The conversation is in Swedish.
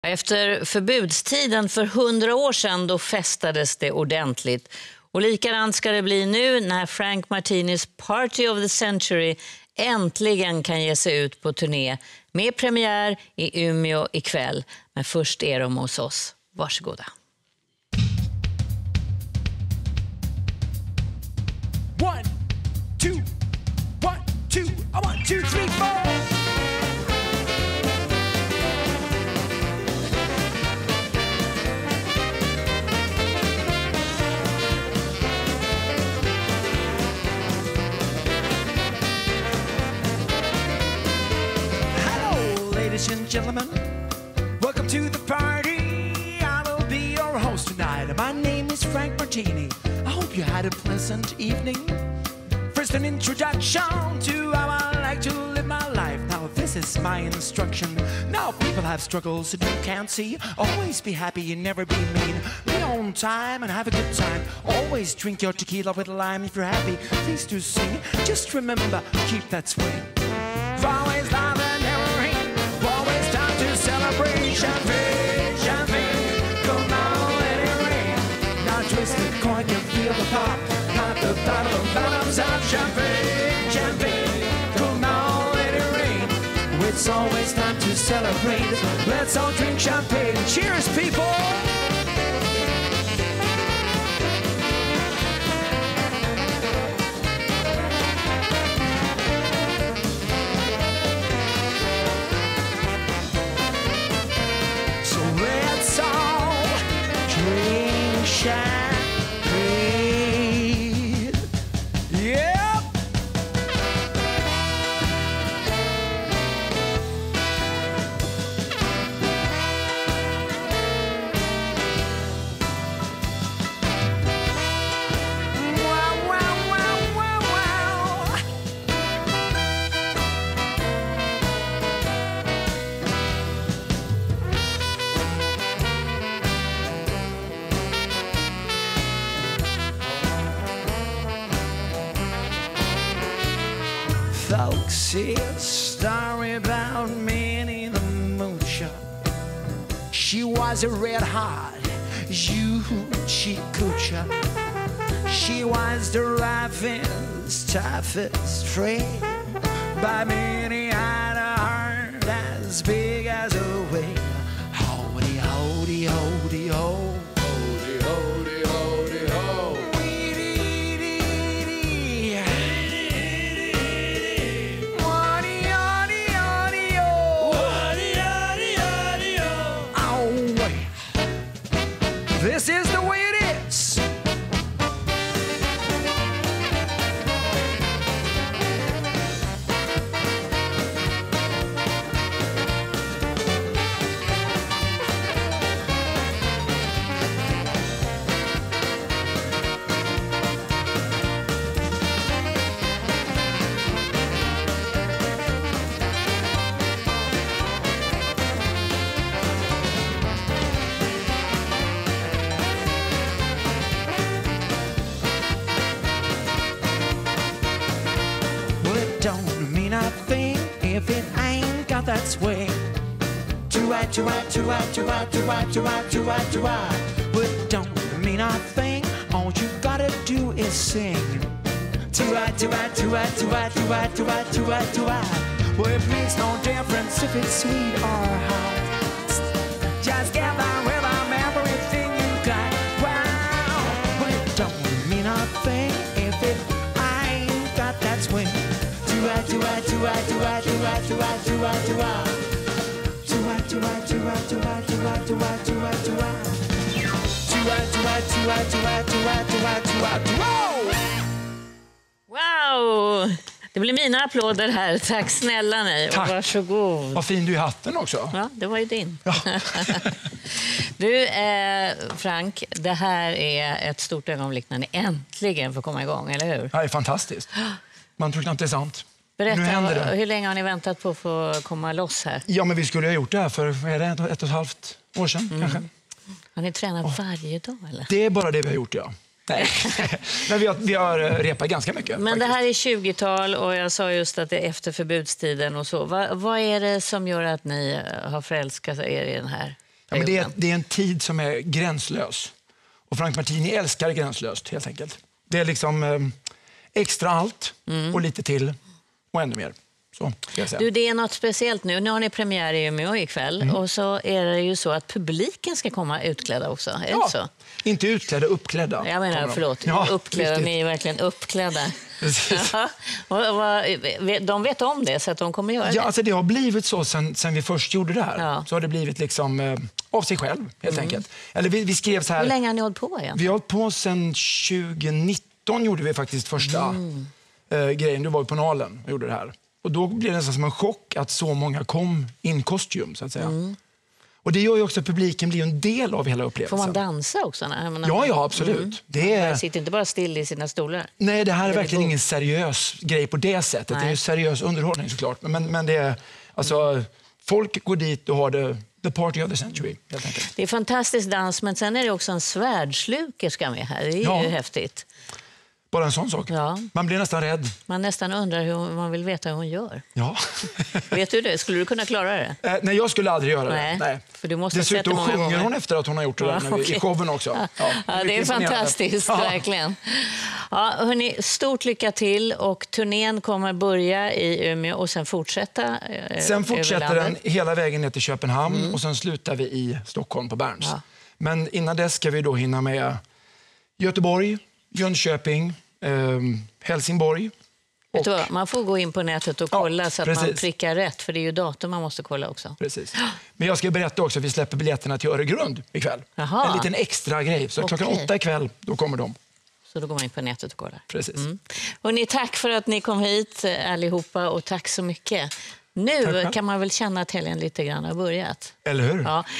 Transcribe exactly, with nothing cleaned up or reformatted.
Efter förbudstiden för hundra år sedan då festades det ordentligt. Och likadant ska det bli nu när Frank Martinis Party of the Century äntligen kan ge sig ut på turné med premiär i Umeå ikväll. Men först är de hos oss. Varsågoda. One, two, one, two, one, two, three, four. Ladies and gentlemen, welcome to the party. I will be your host tonight. My name is Frank Martini. I hope you had a pleasant evening. First, an introduction to how I like to live my life. Now, this is my instruction. Now, people have struggles that you can't see. Always be happy and never be mean. Be on time and have a good time. Always drink your tequila with lime. If you're happy, please do sing. Just remember, keep that swing. Always love and never hate. Always time to celebrate. Champagne, champagne, come on, let it rain. Now twist the coin, you feel the pop. Not the bottle of bottoms of champagne, champagne, come on, let it rain. It's always time to celebrate. Let's all drink champagne. Cheers, people! Folks see a story about Minnie the Moocher. She was a red hot Hoochie Coocher. She was the roughest, toughest friend. But Minnie had a heart as big as a whale. Howdy, howdy, howdy, ho. This is the way it is. Don't mean a thing if it ain't got that swing. To-I, to-I, to-I, to-I, to-I, to-I, to-I, to-I. But don't mean a thing, all you gotta do is sing. To-I, to-I, to-I, to-I, to-I, to-I, to-I, to-I. Well, it makes no difference if it's sweet or hot. Just get by with them, everything you got. Wow, but it don't mean a thing if it ain't got that swing. Do-I, do-I, do-I, do-I, do-I, do-I, do-I, do-I. Do-I, do-I, do-I, do-I, do-I, do-I, do-I, do-I. Do-I, do-I, do-I, do-I, do-I, do-I, do-I, do-I. Wow! Det blir mina applåder här. Tack snälla ni. Tack. Varsågod. Vad fin du är i hatten också. Ja, det var ju din. Ja. Du, eh, Frank, det här är ett stort ögonblick när ni äntligen får komma igång, eller hur? Det är fantastiskt. Man tror knappt det är sant. Berätta, nu händer det. hur länge har ni väntat på att få komma loss här? Ja, men vi skulle ha gjort det här för är det ett och ett halvt år sedan mm. kanske. Har ni tränat oh. varje dag eller? Det är bara det vi har gjort, ja. Nej. Men vi har, vi har repat ganska mycket. Men faktiskt. Det här är tjugotal och jag sa just att det är efter förbudstiden och så. Va, vad är det som gör att ni har förälskat er i den här Ja, men det, är, det är en tid som är gränslös. Och Frank Martini älskar gränslöst, helt enkelt. Det är liksom eh, extra allt mm. och lite till och ännu mer. Så, ska jag säga. Du, det är något speciellt nu. Nu har ni premiär i Umeå ikväll. Mm. Och så är det ju så att publiken ska komma utklädda också. Är ja, det så? Inte utklädda, uppklädda. Jag menar, förlåt. Ja, uppklädda, riktigt. ni är verkligen uppklädda. Ja. De vet om det, så att de kommer göra ja, det. Alltså det har blivit så sen, sen vi först gjorde det här. Ja. Så har det blivit liksom eh, av sig själv, helt mm. enkelt. Eller vi, vi skrev så här... Hur länge har ni hållit på igen? Vi har hållit på sen tjugonitton gjorde vi faktiskt första mm. eh, grejen. Då var vi på Nalen och gjorde det här. Och då blev det nästan som en chock att så många kom in kostym, så att säga. Mm. Och det gör ju också att publiken blir en del av hela upplevelsen. Får man dansa också? När, ja, ja, absolut. Mm. Det är... Man sitter inte bara still i sina stolar. Nej, det här är, är verkligen ingen seriös grej på det sättet. Nej. Det är ju seriös underhållning såklart. Men, men det är, alltså, folk går dit och har det, the party of the century, helt enkelt. Det är fantastisk dans, men sen är det också en svärdslukerska med här. Det är ja. ju häftigt. Bara en sån sak. Ja. Man blir nästan rädd. Man nästan undrar hur man vill veta hur hon gör. Ja. Vet du det? Skulle du kunna klara det? Eh, nej, jag skulle aldrig göra nej. det. Nej. För du måste Dessutom sjunger gånger. hon efter att hon har gjort det där, ja, okay. i showen också. Ja, ja, ja, det är fantastiskt, ja. verkligen. Ja, hörni, stort lycka till, och turnén kommer börja i Umeå och sen fortsätta eh, Sen fortsätter den hela vägen ner till Köpenhamn mm. och sen slutar vi i Stockholm på Berns. Ja. Men innan dess ska vi då hinna med Göteborg, Jönköping, eh, Helsingborg. Vet du vad? Man får gå in på nätet och kolla ja, så att precis. man prickar rätt, för det är ju datum man måste kolla också. Precis. Men jag ska berätta också att vi släpper biljetterna till Öregrund ikväll. Jaha. En liten extra grej. Så okay. klockan åtta ikväll, då kommer de. Så då går man in på nätet och kollar. Precis. Mm. Och ni, tack för att ni kom hit allihopa, och tack så mycket. Nu kan man väl känna att helgen lite grann har börjat. Eller hur? Ja.